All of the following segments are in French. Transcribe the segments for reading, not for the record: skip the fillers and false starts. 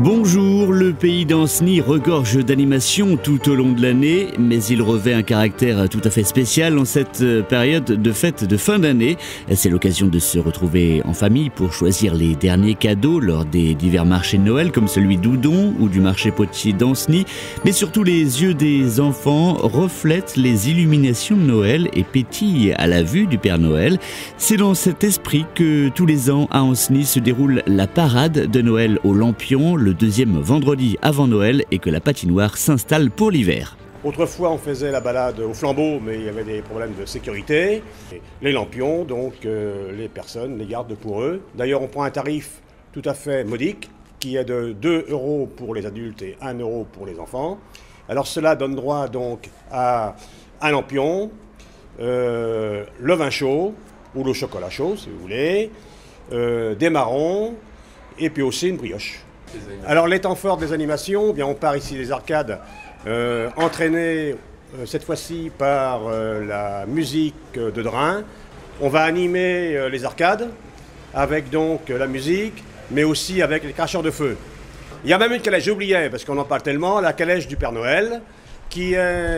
Bonjour, le pays d'Ancenis regorge d'animations tout au long de l'année, mais il revêt un caractère tout à fait spécial en cette période de fête de fin d'année. C'est l'occasion de se retrouver en famille pour choisir les derniers cadeaux lors des divers marchés de Noël comme celui d'Oudon ou du marché potier d'Ancenis. Mais surtout les yeux des enfants reflètent les illuminations de Noël et pétillent à la vue du Père Noël. C'est dans cet esprit que tous les ans à Ancenis se déroule la parade de Noël aux lampions, le deuxième vendredi avant Noël, et que la patinoire s'installe pour l'hiver. Autrefois, on faisait la balade au flambeau, mais il y avait des problèmes de sécurité. Les lampions, donc les personnes les gardent pour eux. D'ailleurs, on prend un tarif tout à fait modique, qui est de 2 € pour les adultes et 1 € pour les enfants. Alors cela donne droit donc à un lampion, le vin chaud, ou le chocolat chaud si vous voulez, des marrons, et puis aussi une brioche. Alors les temps forts des animations, bien on part ici des arcades, entraînés cette fois-ci par la musique de Drin. On va animer les arcades avec donc la musique, mais aussi avec les cracheurs de feu. Il y a même une calèche, j'oubliais, parce qu'on en parle tellement, la calèche du Père Noël, qui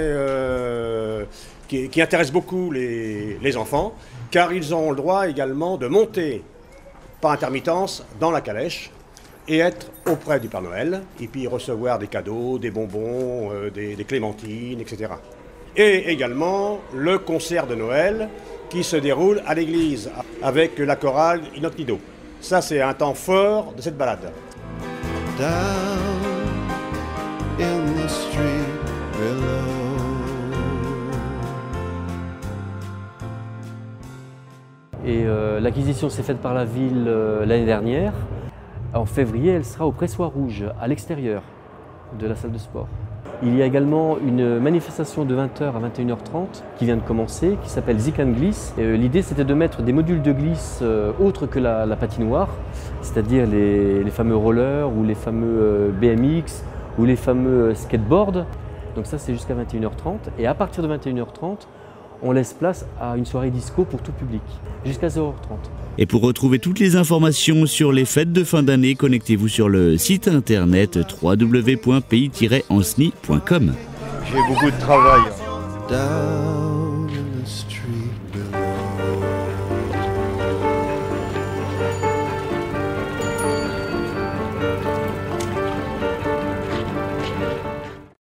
intéresse beaucoup les enfants, car ils ont le droit également de monter par intermittence dans la calèche et être auprès du Père Noël, et puis recevoir des cadeaux, des bonbons, des clémentines, etc. Et également le concert de Noël qui se déroule à l'église avec la chorale In Hoc Nido. Ça, c'est un temps fort de cette balade. Down in the street below. Et l'acquisition s'est faite par la ville l'année dernière. En février, elle sera au Pressoir Rouge, à l'extérieur de la salle de sport. Il y a également une manifestation de 20h à 21h30 qui vient de commencer, qui s'appelle Zik and Gliss. L'idée, c'était de mettre des modules de glisse autres que la patinoire, c'est-à-dire les fameux rollers ou les fameux BMX ou les fameux skateboards. Donc ça, c'est jusqu'à 21h30. Et à partir de 21h30, on laisse place à une soirée disco pour tout public, jusqu'à 0h30. Et pour retrouver toutes les informations sur les fêtes de fin d'année, connectez-vous sur le site internet www.pays-ancenis.com. J'ai beaucoup de travail. Down